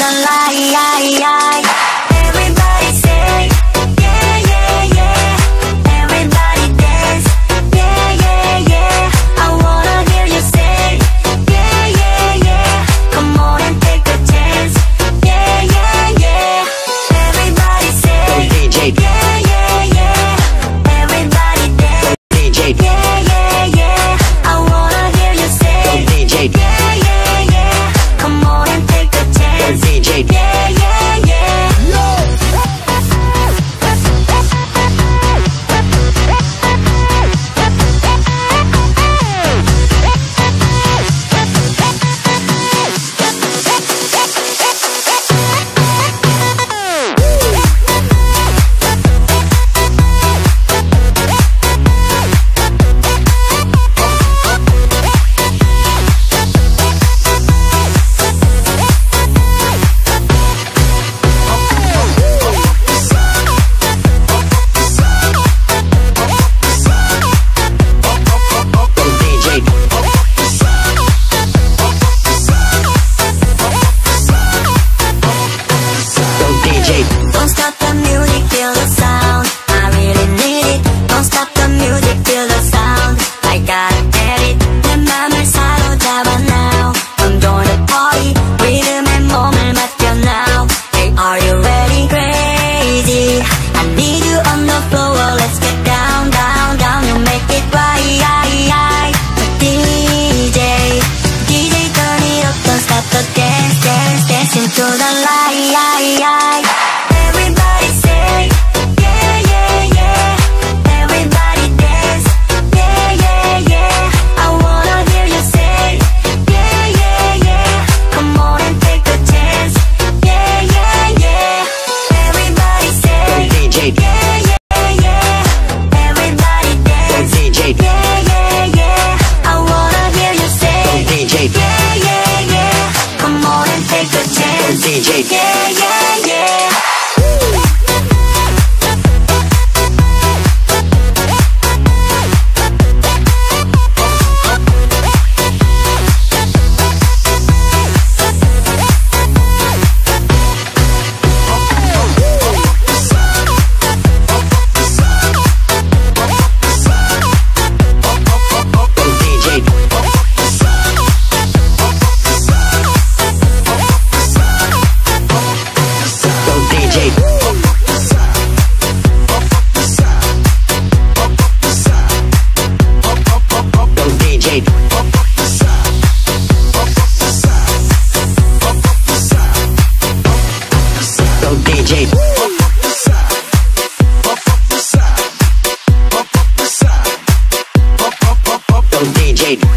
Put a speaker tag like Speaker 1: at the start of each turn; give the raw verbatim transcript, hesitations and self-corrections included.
Speaker 1: the light. Everybody say yeah, yeah, yeah. Everybody dance, yeah, yeah, yeah. I wanna hear you say yeah, yeah, yeah. Come on and take a chance, yeah, yeah, yeah. Everybody say
Speaker 2: D J.
Speaker 1: yeah, yeah, yeah. Everybody dance,
Speaker 2: D J.
Speaker 1: yeah, yeah, yeah. I wanna hear you say
Speaker 2: D J.
Speaker 1: yeah, yeah, yeah. Come on and take a chance,
Speaker 2: D J.
Speaker 1: yeah, yeah, yeah. Don't stop the music, feel the sound. I really need it. Don't stop the music, feel the sound. I gotta get it. 내 맘을 사로잡아 now. Come join the party. 리듬에 몸을 맡겨 now. Hey, are you ready? Crazy. I need you on the floor. Let's get down, down, down. You make it right. D J, D J, turn it up. Don't stop the dance, dance, dance into the light. Everybody say yeah, yeah, yeah. Everybody dance, yeah, yeah, yeah. I wanna hear you say yeah, yeah, yeah. Come on and take a chance, yeah, yeah, yeah. Everybody say
Speaker 2: D J.
Speaker 1: yeah, yeah, yeah. Everybody dance,
Speaker 2: D J.
Speaker 1: yeah, yeah, yeah. I wanna hear you say
Speaker 2: D J.
Speaker 1: yeah, yeah, yeah. Come on and take a chance,
Speaker 2: D J.
Speaker 1: yeah, yeah, yeah.
Speaker 2: D J.